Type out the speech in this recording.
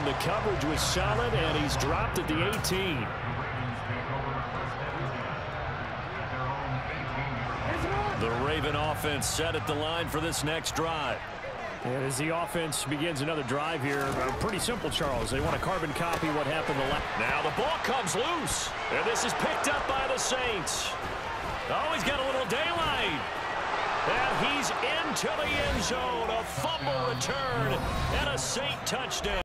and the coverage was solid, and he's dropped at the 18. The Raven offense set at the line for this next drive. And as the offense begins another drive here, pretty simple, Charles. They want to carbon copy what happened the last. Now the ball comes loose, and this is picked up by the Saints. Oh, he's got a little daylight. And he's into the end zone. A fumble return and a Saint touchdown.